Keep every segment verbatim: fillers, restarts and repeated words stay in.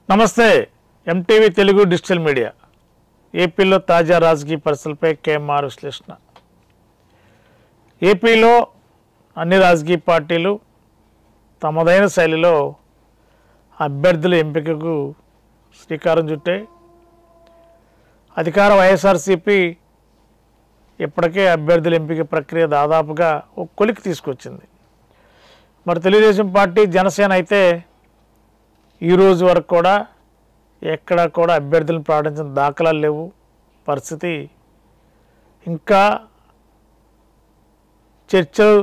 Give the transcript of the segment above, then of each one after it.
నమస్తే MTV Telugu digital media ఏపీలో తాజా రాజకీయ పరిస్థితులపై కేఎంఆర్ విశ్లేషణ. ఏపీలో అన్ని రాజకీయ పార్టీలు తమదైన శైలిలో అభ్యర్థుల ఎంపికకు శ్రీకారం చుట్టాయి. అధికార వైఎస్ఆర్సీపీ ఇప్పటికే అభ్యర్థుల ఎంపిక ప్రక్రియ దాదాపుగా ఒక కొలికి తీసుకొచ్చింది. మరి తెలుగుదేశం పార్టీ జనసేన అయితే ఈరోజు వరకు కూడా ఎక్కడా కూడా అభ్యర్థులను ప్రకటించిన దాఖలాలు లేవు. పరిస్థితి ఇంకా చర్చలు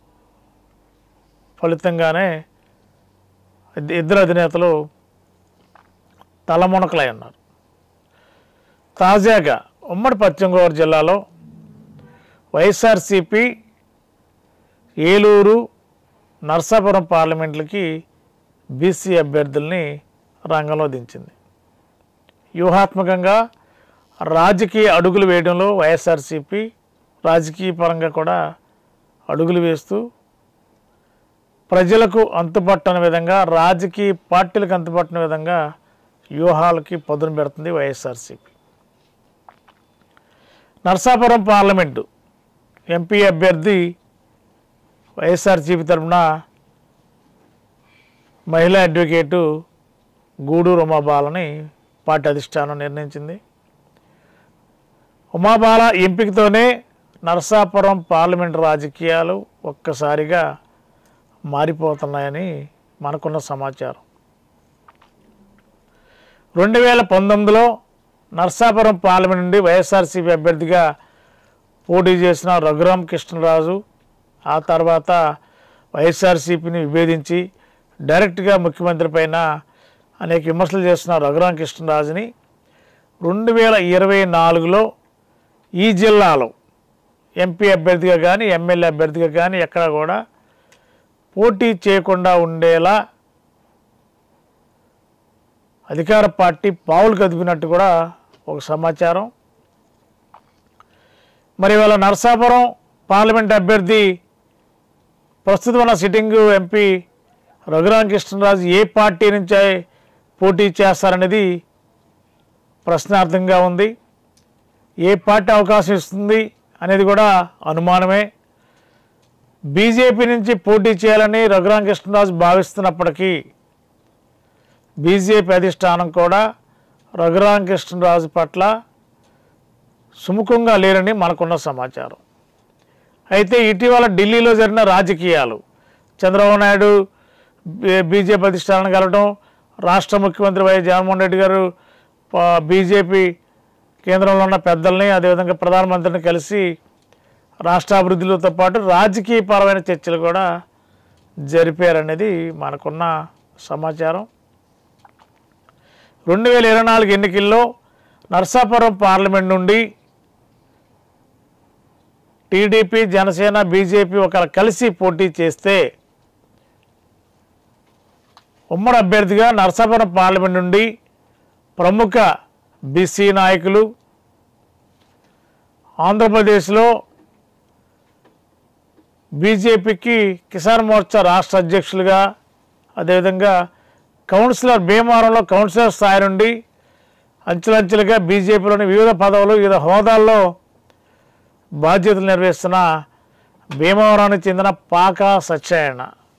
ఫలితంగానే ఇద్దరు అధినేతలు తలమునకలై ఉన్నారు. తాజాగా ఉమ్మడి పశ్చిమ గోదావరి జిల్లాలో వైఎస్ఆర్సీపీ ఏలూరు నర్సాపురం పార్లమెంట్లకి బీసీ అభ్యర్థుల్ని రంగంలో దించింది. వ్యూహాత్మకంగా రాజకీయ అడుగులు వేయడంలో వైఎస్ఆర్సీపీ రాజకీయ పరంగా కూడా అడుగులు వేస్తూ ప్రజలకు అంతుపట్టని విధంగా రాజకీయ పార్టీలకు అంతుపట్టని విధంగా వ్యూహాలకి పదును పెడుతుంది వైఎస్ఆర్సీపీ. నర్సాపురం పార్లమెంటు ఎంపీ అభ్యర్థి వైఎస్ఆర్సీపీ తరఫున మహిళా అడ్వకేటు గూడూరు ఉమాబాలని పార్టీ అధిష్టానం నిర్ణయించింది. ఉమాబాల ఎంపికతోనే నరసాపురం పార్లమెంటు రాజకీయాలు ఒక్కసారిగా మారిపోతున్నాయని మనకున్న సమాచారం. రెండు వేల పంతొమ్మిదిలో నరసాపురం పార్లమెంట్ నుండి వైఎస్ఆర్సీపీ అభ్యర్థిగా పోటీ చేసిన రఘురామ కృష్ణరాజు ఆ తర్వాత వైఎస్ఆర్సీపీని విభేదించి డైరెక్ట్గా ముఖ్యమంత్రి పైన అనేక విమర్శలు చేస్తున్న రఘురామ కృష్ణరాజుని రెండు వేల ఇరవై నాలుగులో ఈ జిల్లాలో ఎంపీ అభ్యర్థిగా కానీ ఎమ్మెల్యే అభ్యర్థిగా కానీ ఎక్కడా కూడా పోటీ చేయకుండా ఉండేలా అధికార పార్టీ పావులు కదిపినట్టు కూడా ఒక సమాచారం. మరి ఇవాళ నరసాపురం పార్లమెంట్ అభ్యర్థి ప్రస్తుతం ఉన్న సిట్టింగ్ ఎంపీ రఘురామ కృష్ణరాజు ఏ పార్టీ నుంచి పోటీ చేస్తారనేది ప్రశ్నార్థంగా ఉంది. ఏ పార్టీ అవకాశం ఇస్తుంది అనేది కూడా అనుమానమే. బీజేపీ నుంచి పోటీ చేయాలని రఘురామ కృష్ణరాజు భావిస్తున్నప్పటికీ బీజేపీ అధిష్టానం కూడా రఘురామ కృష్ణరాజు పట్ల సుముఖంగా లేరని మనకున్న సమాచారం. అయితే ఇటీవల ఢిల్లీలో జరిగిన రాజకీయాలు చంద్రబాబు నాయుడు బీజేపీ అధిష్టానం కలవడం, రాష్ట్ర ముఖ్యమంత్రి వైఎస్ జగన్మోహన్ రెడ్డి గారు బీజేపీ కేంద్రంలో ఉన్న పెద్దల్ని అదేవిధంగా ప్రధానమంత్రిని కలిసి రాష్ట్ర అభివృద్ధితో పాటు రాజకీయపరమైన చర్చలు కూడా జరిపారనేది మనకున్న సమాచారం. రెండు వేల ఇరవై నాలుగు ఎన్నికల్లో నరసాపురం పార్లమెంట్ నుండి టీడీపీ జనసేన బీజేపీ ఒకరు కలిసి పోటీ చేస్తే ఉమ్మడి అభ్యర్థిగా నరసాపురం పార్లమెంట్ నుండి ప్రముఖ బీసీ నాయకులు, ఆంధ్రప్రదేశ్లో బీజేపీకి కిసాన్ మోర్చా రాష్ట్ర అధ్యక్షులుగా అదేవిధంగా కౌన్సిలర్ భీమవరంలో కౌన్సిలర్ స్థాయి నుండి అంచెలంచెలుగా బీజేపీలోని వివిధ పదవులు వివిధ హోదాల్లో బాధ్యతలు నిర్వహిస్తున్న భీమవరానికి చెందిన పాకా సత్యనారాయణ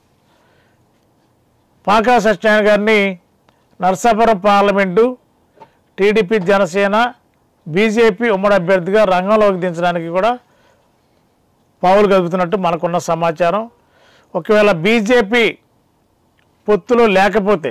పాకా సత్యనారాయణ గారిని Narasapuram parliament TDP Janasena BJP ఉమ్మడి అభ్యర్థిగా రంగంలోకి దించడానికి కూడా పావులు కదుపుతున్నట్టు మనకున్న సమాచారం. ఒకవేళ బీజేపీ పొత్తులో లేకపోతే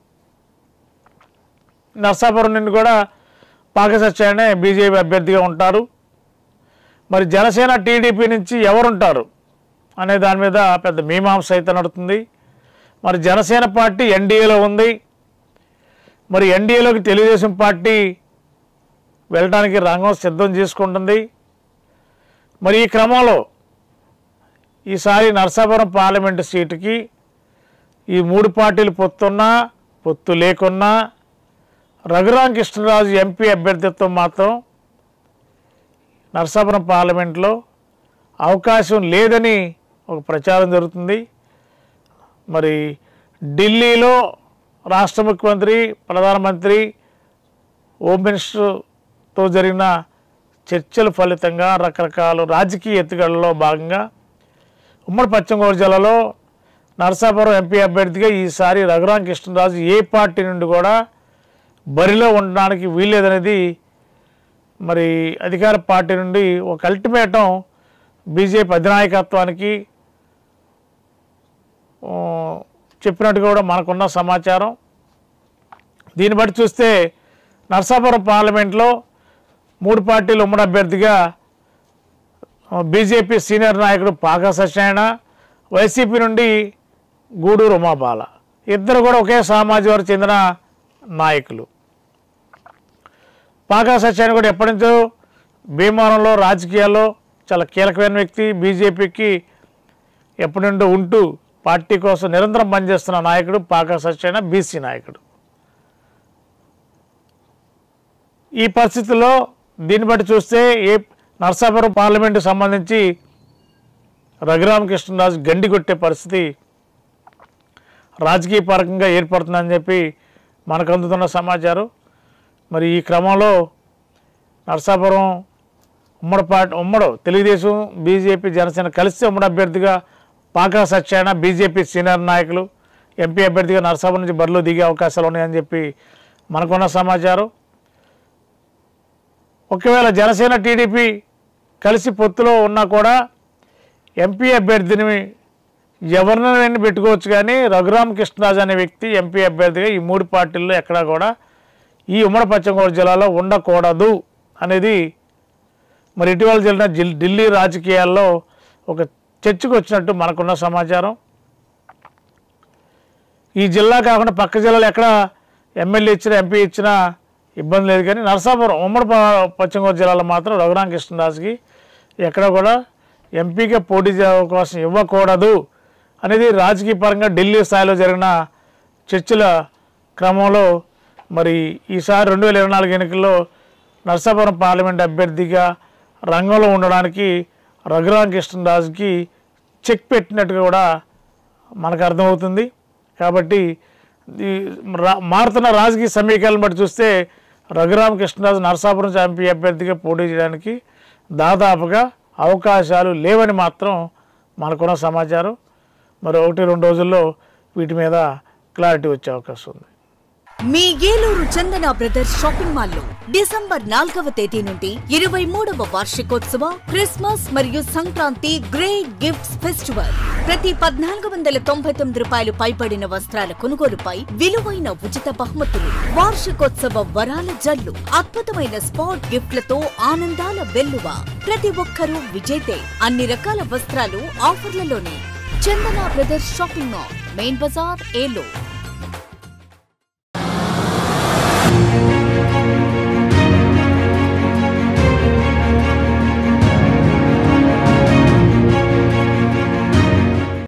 నరసాపురం నుండి కూడా పాకా సత్యనారాయణ బీజేపీ అభ్యర్థిగా ఉంటారు. మరి జనసేన టీడీపీ నుంచి ఎవరుంటారు అనే దాని మీద పెద్ద మీమాంస అయితే నడుతుంది. మరి జనసేన పార్టీ ఎన్డీఏలో ఉంది. మరి ఎన్డీఏలోకి తెలుగుదేశం పార్టీ వెళ్ళడానికి రంగం సిద్ధం చేసుకుంటుంది. మరి ఈ క్రమంలో ఈసారి నరసాపురం పార్లమెంటు సీటుకి ఈ మూడు పార్టీలు పొత్తున్నా పొత్తు లేకున్నా రఘురామ కృష్ణరాజు ఎంపీ అభ్యర్థిత్వం మాత్రం నరసాపురం పార్లమెంట్లో అవకాశం లేదని ఒక ప్రచారం జరుగుతుంది. మరి ఢిల్లీలో రాష్ట్ర ముఖ్యమంత్రి, ప్రధానమంత్రి, హోమ్ మినిస్టర్తో జరిగిన చర్చల ఫలితంగా రకరకాల రాజకీయ ఎత్తుగడలో భాగంగా ఉమ్మడి పశ్చిమ గోదావరి జిల్లాలో నరసాపురం ఎంపీ అభ్యర్థిగా ఈసారి రఘురామ కృష్ణరాజు ఏ పార్టీ నుండి కూడా బరిలో ఉండడానికి వీల్లేదనేది మరి అధికార పార్టీ నుండి ఒక అల్టిమేటం బీజేపీ అధినాయకత్వానికి చెప్పినట్టుగా కూడా మనకున్న సమాచారం. దీన్ని బట్టి చూస్తే నరసాపురం పార్లమెంట్లో మూడు పార్టీలు ఉమ్మడి అభ్యర్థిగా బీజేపీ సీనియర్ నాయకుడు పాకా సత్యనారాయణ, వైసీపీ నుండి గూడూరు ఉమాబాల, ఇద్దరు కూడా ఒకే సామాజిక వర్గం చెందిన నాయకులు. పాకా సత్యనారాయణ కూడా ఎప్పటి నుంచో భీమవరంలో రాజకీయాల్లో చాలా కీలకమైన వ్యక్తి, బీజేపీకి ఎప్పటి నుండో ఉంటూ పార్టీ కోసం నిరంతరం పనిచేస్తున్న నాయకుడు పాకా సత్యనారాయణ, బీసీ నాయకుడు. ఈ పరిస్థితుల్లో దీన్ని బట్టి చూస్తే ఏ నరసాపురం పార్లమెంటు సంబంధించి రఘురామ కృష్ణరాజు గండి కొట్టే పరిస్థితి రాజకీయ పరంగా ఏర్పడుతుందని చెప్పి మనకు అందుతున్న సమాచారం. మరి ఈ క్రమంలో నరసాపురం ఉమ్మడి పార్టీ ఉమ్మడి తెలుగుదేశం, బీజేపీ, జనసేన కలిసి ఉమ్మడి అభ్యర్థిగా పాకా సత్యనారాయణ, బీజేపీ సీనియర్ నాయకులు ఎంపీ అభ్యర్థిగా నరసాపురం నుంచి బరిలో దిగే అవకాశాలు ఉన్నాయని చెప్పి మనకున్న సమాచారం. ఒకవేళ జనసేన, టీడీపీ కలిసి పొత్తులో ఉన్నా కూడా ఎంపీ అభ్యర్థిని ఎవరినైనా పెట్టుకోవచ్చు, కానీ రఘురామ కృష్ణరాజు అనే వ్యక్తి ఎంపీ అభ్యర్థిగా ఈ మూడు పార్టీల్లో ఎక్కడా కూడా ఈ ఉమ్మడి పశ్చిమ గోదావరి జిల్లాలో ఉండకూడదు అనేది మరి ఇటీవల జరిగిన ఢిల్లీ రాజకీయాల్లో ఒక చర్చకు వచ్చినట్టు మనకున్న సమాచారం. ఈ జిల్లా కాకుండా పక్క జిల్లాలో ఎక్కడ ఎమ్మెల్యే ఇచ్చినా, ఎంపీ ఇచ్చినా ఇబ్బంది లేదు, కానీ నరసాపురం ఉమ్మడి పశ్చిమ గోదావరి జిల్లాలో మాత్రం రఘురామ కృష్ణరాజుకి ఎక్కడ కూడా ఎంపీగా పోటీ అవకాశం ఇవ్వకూడదు అనేది రాజకీయ పరంగా ఢిల్లీ స్థాయిలో జరిగిన చర్చల క్రమంలో మరి ఈసారి రెండు వేల ఇరవై నాలుగు ఎన్నికల్లో నరసాపురం పార్లమెంట్ అభ్యర్థిగా రంగంలో ఉండడానికి రఘురామ కృష్ణరాజుకి చెక్ పెట్టినట్టుగా కూడా మనకు అర్థమవుతుంది. కాబట్టి ఈ మారుతున్న రాజకీయ సమీకరణను బట్టి చూస్తే రఘురామ కృష్ణరాజు నరసాపురం ఎంపీ అభ్యర్థిగా పోటీ చేయడానికి దాదాపుగా అవకాశాలు లేవని మాత్రం మనకున్న సమాచారం. మరి ఒకటి రెండు రోజుల్లో వీటి మీద క్లారిటీ వచ్చే అవకాశం ఉంది. మీ Eluru Chandana brothers shopping mall లో డిసెంబర్ నాలుగవ తేదీ నుండి ఇరవై మూడవ వార్షికోత్సవ క్రిస్మస్ మరియు సంక్రాంతి గ్రేట్ గిఫ్ట్స్ ఫెస్టివల్. ప్రతి పద్నాలుగు వందల తొంభై తొమ్మిది రూపాయలు పైబడిన వస్త్రాల కొనుగోలుపై విలువైన ఉచిత బహుమతులు, వార్షికోత్సవ వరాల జల్లు, అద్భుతమైన స్పాట్ గిఫ్ట్లతో ఆనందాల వెల్లువ. ప్రతి ఒక్కరూ విజేతే. అన్ని రకాల వస్త్రాలు ఆఫర్లలోనే. Chandana brothers shopping mall, main బజార్, ఏలూరు.